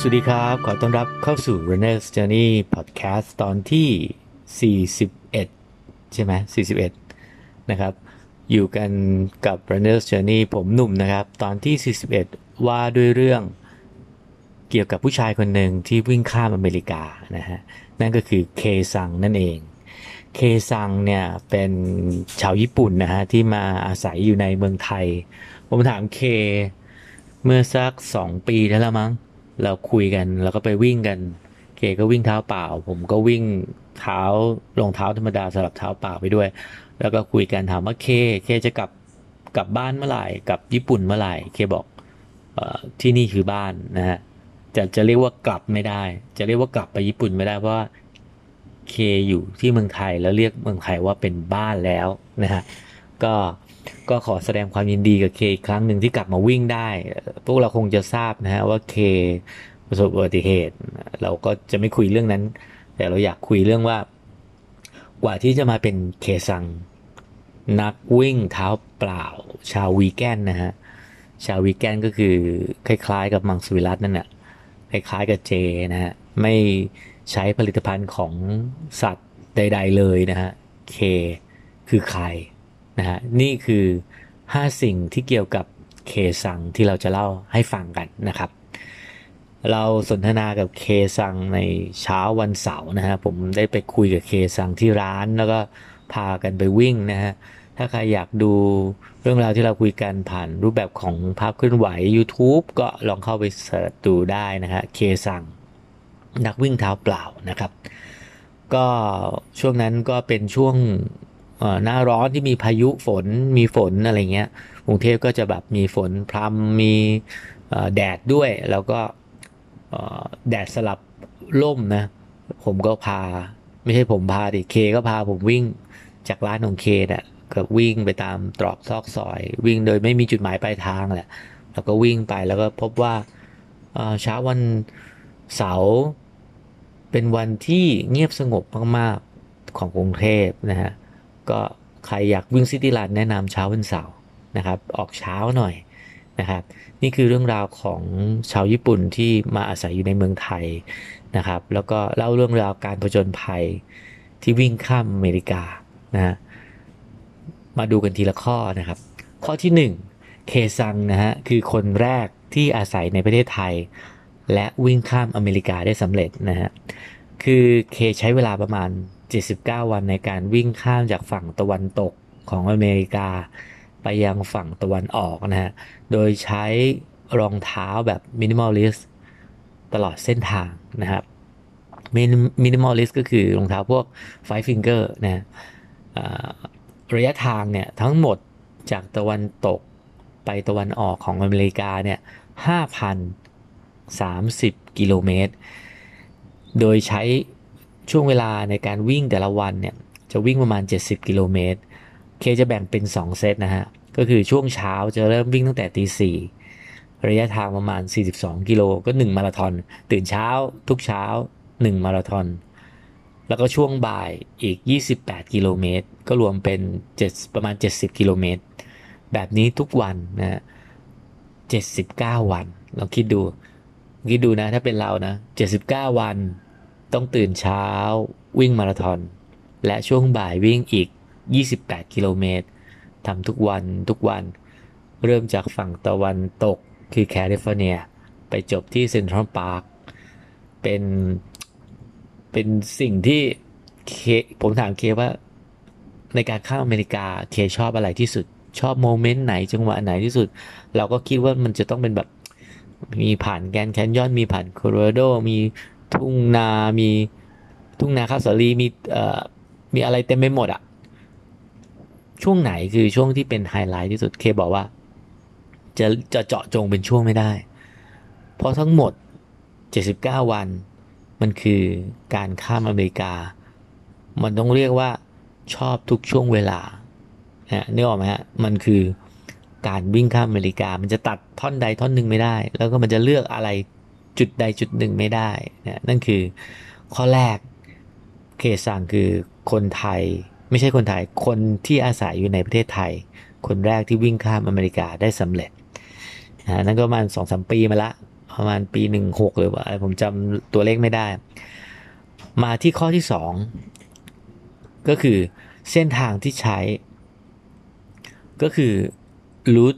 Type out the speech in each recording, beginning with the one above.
สวัสดีครับขอต้อนรับเข้าสู่ Runner's Journey Podcast ตอนที่41ใช่ไหม41นะครับอยู่กันกับ Runner's Journey ผมหนุ่มนะครับตอนที่41ว่าด้วยเรื่องเกี่ยวกับผู้ชายคนหนึ่งที่วิ่งข้ามอเมริกานะฮะนั่นก็คือเคซังนั่นเองเคซังเนี่ยเป็นชาวญี่ปุ่นนะฮะที่มาอาศัยอยู่ในเมืองไทยผมถามเคเมื่อสัก2 ปีแล้วมั้ง เราคุยกันแล้วก็ไปวิ่งกันเคก็วิ่งเท้าเปล่าผมก็วิ่งเท้ารองเท้าธรรมดาสลับเท้าเปล่าไปด้วยแล้วก็คุยกันถามว่าเคจะกลับบ้านเมื่อไหร่กลับญี่ปุ่นเมื่อไหร่เคบอกที่นี่คือบ้านนะฮะจะเรียกว่ากลับไม่ได้จะเรียกว่ากลับไปญี่ปุ่นไม่ได้เพราะว่าเคอยู่ที่เมืองไทยแล้วเรียกเมืองไทยว่าเป็นบ้านแล้วนะฮะก็ก็ขอแสดงความยินดีกับเคอีกครั้งหนึ่งที่กลับมาวิ่งได้พวกเราคงจะทราบนะฮะว่าเคประสบอุบัติเหตุเราก็จะไม่คุยเรื่องนั้นแต่เราอยากคุยเรื่องว่ากว่าที่จะมาเป็นเคซังนักวิ่งเท้าเปล่าชาววีแกนนะฮะชาววีแกนก็คือคล้ายๆกับมังสวิรัตนั่นแหละคล้ายๆกับเจนะฮะไม่ใช้ผลิตภัณฑ์ของสัตว์ใดๆเลยนะฮะเคคือใคร นะฮะนี่คือ5สิ่งที่เกี่ยวกับเคซังที่เราจะเล่าให้ฟังกันนะครับเราสนทนากับเคซังในเช้าวันเสาร์นะฮะผมได้ไปคุยกับเคซังที่ร้านแล้วก็พากันไปวิ่งนะฮะถ้าใครอยากดูเรื่องราวที่เราคุยกันผ่านรูปแบบของภาพเคลื่อนไหว YouTube ก็ลองเข้าไปเสิร์ชดูได้นะฮะเคซังนักวิ่งเท้าเปล่านะครับก็ช่วงนั้นก็เป็นช่วง หน้าร้อนที่มีพายุฝนมีฝนอะไรเงี้ยกรุงเทพก็จะแบบมีฝนพรำมีแดดด้วยแล้วก็แดดสลับร่มนะผมก็พาไม่ใช่ผมพาดิเคก็พาผมวิ่งจากร้านของเคน่ะก็วิ่งไปตามตรอกซอกซอยวิ่งโดยไม่มีจุดหมายปลายทางแหละแล้วก็วิ่งไปแล้วก็พบว่าเช้าวันเสาร์เป็นวันที่เงียบสงบมากๆของกรุงเทพนะฮะ ก็ใครอยากวิ่งซิตี้รันแนะนำเช้าวันเสาร์นะครับออกเช้าหน่อยนะครับนี่คือเรื่องราวของชาวญี่ปุ่นที่มาอาศัยอยู่ในเมืองไทยนะครับแล้วก็เล่าเรื่องราวการผจญภัยที่วิ่งข้ามอเมริกานะฮะมาดูกันทีละข้อนะครับข้อที่1เคซังนะฮะคือคนแรกที่อาศัยในประเทศไทยและวิ่งข้ามอเมริกาได้สำเร็จนะฮะ คือเคใช้เวลาประมาณ79วันในการวิ่งข้ามจากฝั่งตะวันตกของอเมริกาไปยังฝั่งตะวันออกนะฮะ โดยใช้รองเท้าแบบมินิมอลลิสตลอดเส้นทางนะครับมินิมอลลิสก็คือรองเท้าพวกไฟฟิงเกอร์นะอ่าระยะทางเนี่ยทั้งหมดจากตะวันตกไปตะวันออกของอเมริกาเนี่ย5,030 กิโลเมตร โดยใช้ช่วงเวลาในการวิ่งแต่ละวันเนี่ยจะวิ่งประมาณ70กิโลเมตรเคจะแบ่งเป็น2เซตนะฮะก็คือช่วงเช้าจะเริ่มวิ่งตั้งแต่ตีสี่ระยะทางประมาณ42กิโลก็1มาราธอนตื่นเช้าทุกเช้า1มาราธอนแล้วก็ช่วงบ่ายอีก28กิโลเมตรก็รวมเป็น7ประมาณ70กิโลเมตรแบบนี้ทุกวันนะฮะ79 วันเราคิดดูนะถ้าเป็นเรานะ79 วันต้องตื่นเช้าวิ่งมาราธอนและช่วงบ่ายวิ่งอีก28กิโลเมตรทำทุกวันเริ่มจากฝั่งตะวันตกคือแคลิฟอร์เนียไปจบที่เซ็นทรัลพาร์คเป็นเป็นสิ่งที่เคผมถามเคว่าในการข้ามอเมริกาเคชอบอะไรที่สุดชอบโมเมนต์ไหนจังหวะไหนที่สุดเราก็คิดว่ามันจะต้องเป็นแบบ มีผ่านแกรนด์แคนยอนมีผ่านโคโลราโดมีทุ่งนามีทุ่งนาข้าวสาลีมีอะไรเต็มไปหมดอะช่วงไหนคือช่วงที่เป็นไฮไลท์ที่สุดเคบอกว่าจะเจาะจงเป็นช่วงไม่ได้เพราะทั้งหมด79วันมันคือการข้ามอเมริกามันต้องเรียกว่าชอบทุกช่วงเวลานึกออกไหมฮะมันคือการวิ่งข้ามอเมริกามันจะตัดท่อนใดท่อนหนึ่งไม่ได้แล้วก็มันจะเลือกอะไรจุดใดจุดหนึ่งไม่ได้นะนั่นคือข้อแรกเคซังคือคนไทยไม่ใช่คนไทยคนที่อาศัยอยู่ในประเทศไทยคนแรกที่วิ่งข้ามอเมริกาได้สำเร็จนั่นก็ประมาณ2-3 ปีมาละประมาณปี16หรือว่าผมจำตัวเลขไม่ได้มาที่ข้อที่2ก็คือเส้นทางที่ใช้ก็คือ Route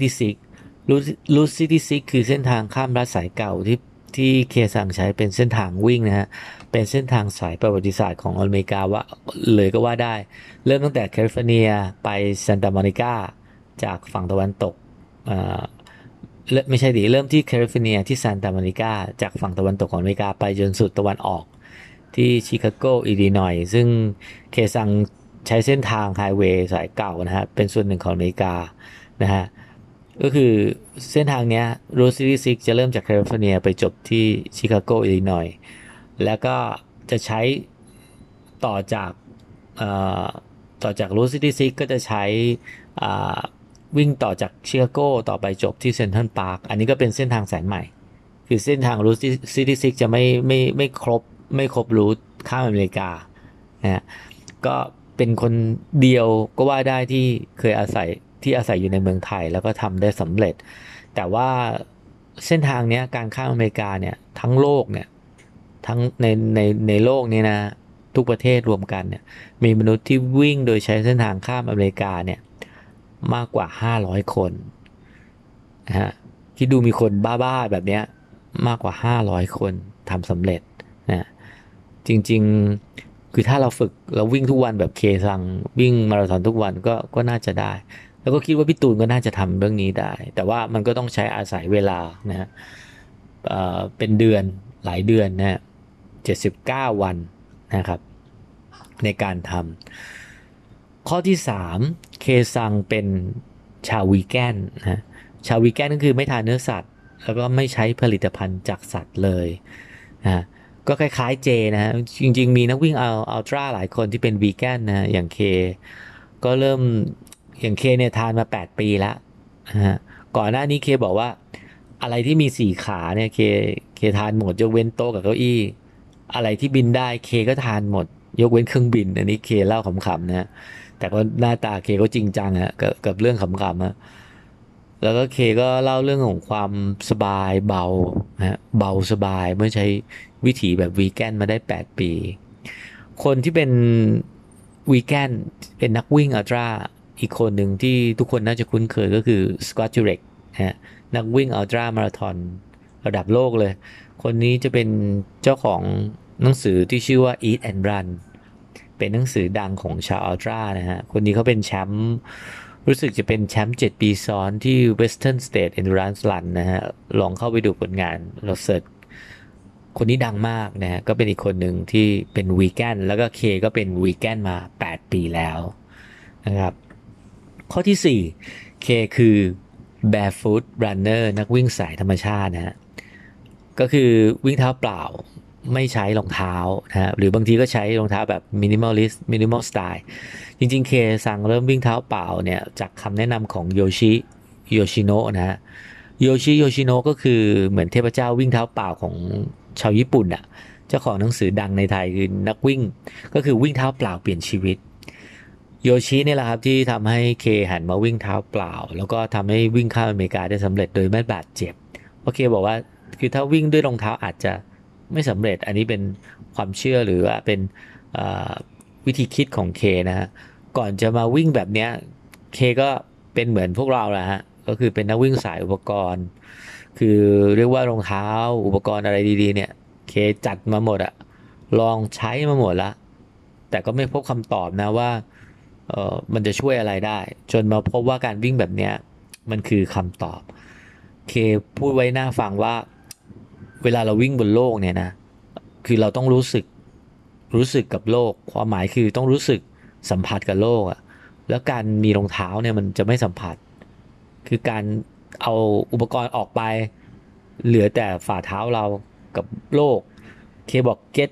66 Route 66คือเส้นทางข้ามรัฐสายเก่าที่เคซังใช้เป็นเส้นทางวิ่งนะฮะเป็นเส้นทางสายประวัติศาสตร์ของอเมริกาว่าเลยก็ว่าได้เริ่มตั้งแต่แคลิฟอร์เนียไปซานตาโมนิกาจากฝั่งตะวันตกไม่ใช่ดิเริ่มที่แคลิฟอร์เนียที่ซานตาโมนิกาจากฝั่งตะวันตกของอเมริกาไปจนสุดตะวันออกที่ชิคาโกอิลลินอยส์ซึ่งเคซังใช้เส้นทางไฮเวย์สายเก่านะฮะเป็นส่วนหนึ่งของอเมริกานะฮะก็คือเส้นทางเนี้ยรูท66จะเริ่มจากแคลิฟอร์เนียไปจบที่ชิคาโกอิลลินอยส์แล้วก็จะใช้ต่อจากเอ่อต่อจากรูท66ก็จะใช้อ่าวิ่งต่อจากชิคาโกต่อไปจบที่เซ็นทรัลพาร์คอันนี้ก็เป็นเส้นทางสายใหม่คือเส้นทางรูท66จะไม่ครบรูทข้ามอเมริกานะฮะก็เป็นคนเดียวก็ว่าได้ที่เคยอาศัยอยู่ในเมืองไทยแล้วก็ทำได้สำเร็จแต่ว่าเส้นทางเนี้ยการข้ามอเมริกาเนี่ยทั้งโลกเนี่ยทั้งในโลกนี้นะทุกประเทศรวมกันเนี่ยมีมนุษย์ที่วิ่งโดยใช้เส้นทางข้ามอเมริกาเนี่ยมากกว่า500คนนะฮะคิดดูมีคนบ้าๆแบบเนี้ยมากกว่า500คนทำสำเร็จนะจริงๆคือถ้าเราฝึกเราวิ่งทุกวันแบบเคซังวิ่งมาราธอนทุกวันก็น่าจะได้ แล้วก็คิดว่าพี่ตูนก็น่าจะทำเรื่องนี้ได้ แต่ว่ามันก็ต้องใช้อาศัยเวลานะฮะเป็นเดือนหลายเดือนนะฮะ79 วันนะครับในการทำข้อที่3เคซังเป็นชาววีแกนนะชาววีแกนก็คือไม่ทานเนื้อสัตว์แล้วก็ไม่ใช้ผลิตภัณฑ์จากสัตว์เลยนะก็คล้ายๆเจนะฮะจริงๆมีนักวิ่งอัลตร้าหลายคนที่เป็นวีแกนนะอย่างเคก็เริ่มอย่างเคเนี่ยทานมา8 ปีแล้วนะฮะก่อนหน้านี้เคบอกว่าอะไรที่มี4 ขาเนี่ยเคทานหมดยกเว้นโต๊ะกับเก้าอี้อะไรที่บินได้เคก็ทานหมดยกเว้นเครื่องบินอันนี้เคเล่าขำๆนะแต่ก็หน้าตาเคก็จริงจังอะกับเรื่องขำๆอะแล้วก็เคก็เล่าเรื่องของความสบายเบานะเบาสบายเมื่อใช้วิถีแบบวีแกนมาได้8 ปีคนที่เป็นวีแกนเป็นนักวิ่งอัลตร้าอีกคนหนึ่งที่ทุกคนน่าจะคุ้นเคยก็คือสกอตจูเร็กนะฮะนักวิ่งอัลตร้ามาราธอนระดับโลกเลยคนนี้จะเป็นเจ้าของหนังสือที่ชื่อว่า Eat and Run เป็นหนังสือดังของชาวอัลตร้านะฮะคนนี้เขาเป็นแชมป์รู้สึกจะเป็นแชมป์7 ปีซ้อนที่ Western State Endurance Run นะฮะลองเข้าไปดูผลงานเราเสิร์ชคนนี้ดังมากนะฮะก็เป็นอีกคนหนึ่งที่เป็นวีแกนแล้วก็เคก็เป็นวีแกนมา8 ปีแล้วนะครับข้อที่4เคคือ Barefoot Runner นักวิ่งสายธรรมชาตินะฮะ ก็คือวิ่งเท้าเปล่าไม่ใช้รองเท้านะฮะหรือบางทีก็ใช้รองเท้าแบบมินิมอลสไตล์จริงๆเคสั่งเริ่มวิ่งเท้าเปล่าเนี่ยจากคำแนะนำของโยชิโนะนะฮะโยชิโนะก็คือเหมือนเทพเจ้าวิ่งเท้าเปล่าของชาวญี่ปุ่นอ่ะเจ้าของหนังสือดังในไทยคือนักวิ่งก็คือวิ่งเท้าเปล่าเปลี่ยนชีวิตโยชิเนี่ยแหละครับที่ทำให้เคหันมาวิ่งเท้าเปล่าแล้วก็ทำให้วิ่งข้ามอเมริกาได้สำเร็จโดยไม่บาดเจ็บโอเคบอกว่า คือถ้าวิ่งด้วยรองเท้าอาจจะไม่สำเร็จอันนี้เป็นความเชื่อหรือว่าเป็นวิธีคิดของเคนะฮะก่อนจะมาวิ่งแบบเนี้ยเคก็เป็นเหมือนพวกเราแหละฮะก็คือเป็นนักวิ่งสายอุปกรณ์คือเรียกว่ารองเท้าอุปกรณ์อะไรดีๆเนี่ยเคจัดมาหมดอะลองใช้มาหมดละแต่ก็ไม่พบคำตอบนะว่ามันจะช่วยอะไรได้จนมาพบว่าการวิ่งแบบเนี้ยมันคือคำตอบเคพูดไว้หน้าฟังว่า เวลาเราวิ่งบนโลกเนี่ยนะคือเราต้องรู้สึกกับโลกความหมายคือต้องรู้สึกสัมผัสกับโลกอะแล้วการมีรองเท้าเนี่ยมันจะไม่สัมผัสคือการเอาอุปกรณ์ออกไปเหลือแต่ฝ่าเท้าเรากับโลกเคบอก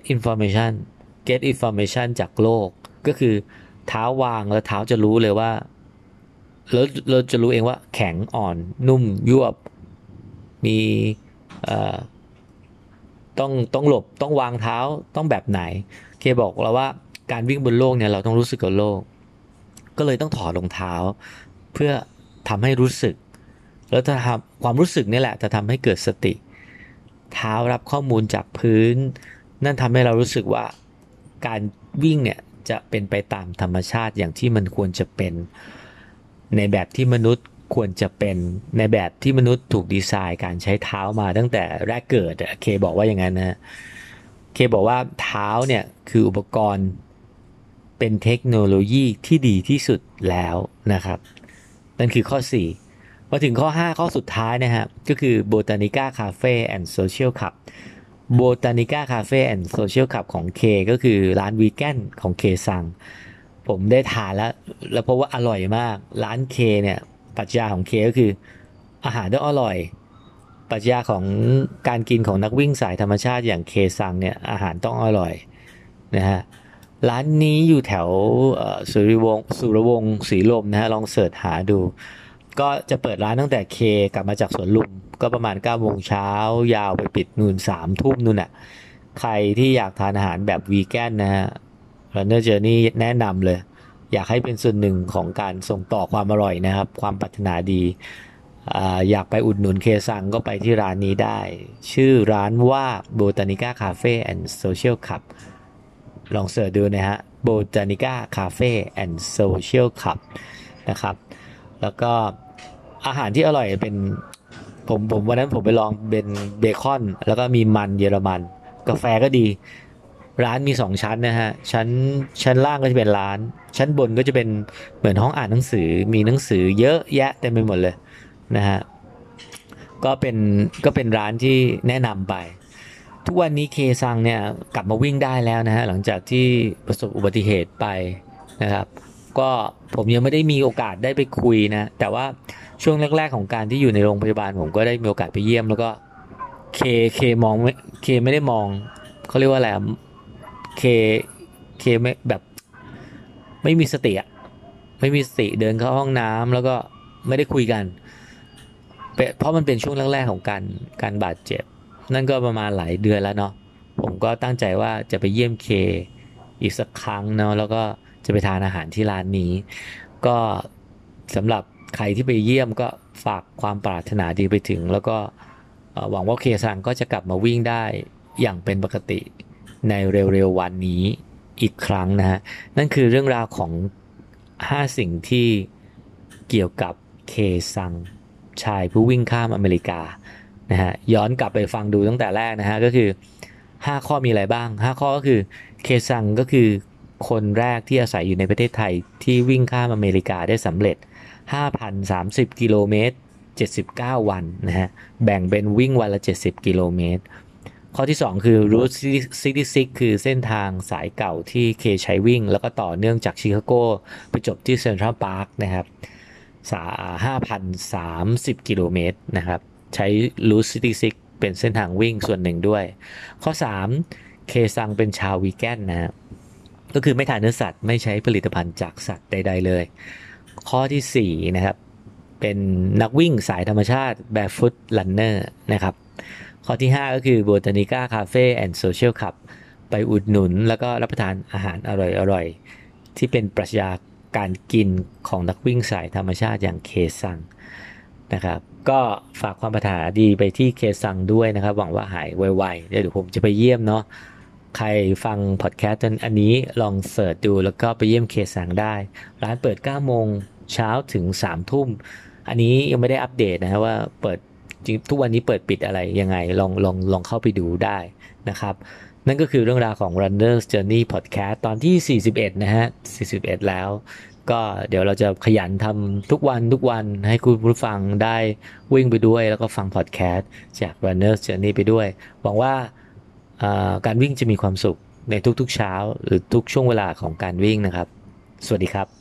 get information จากโลกก็คือเท้าวางแล้วเท้าจะรู้เลยว่าแล้วเราจะรู้เองว่าแข็งอ่อนนุ่มยวบมีเอ่อ ต้องหลบต้องวางเท้าต้องแบบไหนเคบอกเราว่าการวิ่งบนโลกเนี่ยเราต้องรู้สึกกับโลกก็เลยต้องถอดรองเท้าเพื่อทำให้รู้สึกแล้วถ้าทำความรู้สึกนี่แหละจะทำให้เกิดสติเท้ารับข้อมูลจากพื้นนั่นทำให้เรารู้สึกว่าการวิ่งเนี่ยจะเป็นไปตามธรรมชาติอย่างที่มันควรจะเป็นในแบบที่มนุษย์ควรจะเป็นในแบบที่มนุษย์ถูกดีไซน์การใช้เท้ามาตั้งแต่แรกเกิดเคบอกว่าอย่างนั้นนะเคบอกว่าเท้าเนี่ยคืออุปกรณ์เป็นเทคโนโลยีที่ดีที่สุดแล้วนะครับนั่นคือข้อ4มาถึงข้อ5ข้อสุดท้ายนะฮะก็คือ Botanica Cafe and Social Club Botanica Cafe and Social Club ของ K ก็คือร้านวีแกนของ K ซังผมได้ทานแล้วเพราะว่าอร่อยมากร้าน K เนี่ยปรัชญาของ K ก็คืออาหารต้องอร่อยปรัชญาของการกินของนักวิ่งสายธรรมชาติอย่าง K ซังเนี่ยอาหารต้องอร่อยนะฮะร้านนี้อยู่แถวสุรวงศ์ศรีลมนะฮะลองเสิร์ชหาดูก็จะเปิดร้านตั้งแต่เคกลับมาจากสวนลุมก็ประมาณ9 โมงเช้ายาวไปปิดนู่น3 ทุ่มนู่นน่ะใครที่อยากทานอาหารแบบวีแกนนะฮะ Runner Journey แนะนำเลยอยากให้เป็นส่วนหนึ่งของการส่งต่อความอร่อยนะครับความปรารถนาดีอยากไปอุดหนุนเคซังก็ไปที่ร้านนี้ได้ชื่อร้านว่า Botanica Cafe and Social Club ลองเสิร์ชดูนะฮะ Botanica Cafe and Social Club นะครับแล้วก็อาหารที่อร่อยเป็นผมวันนั้นผมไปลองเป็นเบคอนแล้วก็มีมันเยอรมันกาแฟก็ดีร้านมี2 ชั้นนะฮะชั้นล่างก็จะเป็นร้านชั้นบนก็จะเป็นเหมือนห้องอ่านหนังสือมีหนังสือเยอะแยะเต็มไปหมดเลยนะฮะก็เป็นร้านที่แนะนำไปทุกวันนี้เคซังเนี่ยกลับมาวิ่งได้แล้วนะฮะหลังจากที่ประสบอุบัติเหตุไปนะครับก็ผมยังไม่ได้มีโอกาสได้ไปคุยนะแต่ว่าช่วงแรกๆของการที่อยู่ในโรงพยาบาลผมก็ได้มีโอกาสไปเยี่ยมแล้วก็เคมองเคไม่ได้มองเขาเรียกว่าอะไรเคไม่แบบไม่มีสติอะไม่มีสติเดินเข้าห้องน้ำแล้วก็ไม่ได้คุยกันเพราะมันเป็นช่วงแรกๆของการบาดเจ็บนั่นก็ประมาณหลายเดือนแล้วเนาะผมก็ตั้งใจว่าจะไปเยี่ยมเคอีกสักครั้งเนาะแล้วก็จะไปทานอาหารที่ร้านนี้ก็สำหรับใครที่ไปเยี่ยมก็ฝากความปรารถนาดีไปถึงแล้วก็หวังว่าเคซังก็จะกลับมาวิ่งได้อย่างเป็นปกติในเร็วๆวันนี้อีกครั้งนะฮะนั่นคือเรื่องราวของ5 สิ่งที่เกี่ยวกับเคซังชายผู้วิ่งข้ามอเมริกานะฮะย้อนกลับไปฟังดูตั้งแต่แรกนะฮะก็คือ5 ข้อมีอะไรบ้าง5 ข้อก็คือเคซังก็คือคนแรกที่อาศัยอยู่ในประเทศไทยที่วิ่งข้ามอเมริกาได้สำเร็จ 5,030 กิโลเมตร79 วันนะฮะแบ่งเป็นวิ่งวันละ70 กิโลเมตรข้อที่2คือ Route 66คือเส้นทางสายเก่าที่เคใช้วิ่งแล้วก็ต่อเนื่องจากชิคาโกไปจบที่เซ็นทรัลพาร์คนะครับ5,030 กิโลเมตรนะครับใช้ Route 66เป็นเส้นทางวิ่งส่วนหนึ่งด้วยข้อ3เคซังเป็นชาววีแกนนะฮะก็คือไม่ทานเนื้อสัตว์ไม่ใช้ผลิตภัณฑ์จากสัตว์ใดๆเลยข้อที่4นะครับเป็นนักวิ่งสายธรรมชาติ Barefoot Runner นะครับข้อที่5ก็คือ Botanica Cafe and Social Club ไปอุดหนุนแล้วก็รับประทานอาหารอร่อยๆที่เป็นปรัชญาการกินของนักวิ่งสายธรรมชาติอย่างเคซังนะครับก็ฝากความปรารถนาดีไปที่เคซังด้วยนะครับหวังว่าหายไวๆเดี๋ยวผมจะไปเยี่ยมเนาะใครฟังพอดแคสต์อันนี้ลองเสิร์ชดูแล้วก็ไปเยี่ยมเคซังได้ร้านเปิด9 โมงเช้าถึง3 ทุ่มอันนี้ยังไม่ได้อัปเดตนะว่าเปิดจริงทุกวันนี้เปิดปิดอะไรยังไงลองเข้าไปดูได้นะครับนั่นก็คือเรื่องราวของ Runner's Journey Podcast ตอนที่41นะฮะ41แล้วก็เดี๋ยวเราจะขยันทำทุกวันให้คุณผู้ฟังได้วิ่งไปด้วยแล้วก็ฟังพอดแคสต์จาก Runner's Journey ไปด้วยหวังว่าการวิ่งจะมีความสุขในทุกๆเช้าหรือทุกช่วงเวลาของการวิ่งนะครับสวัสดีครับ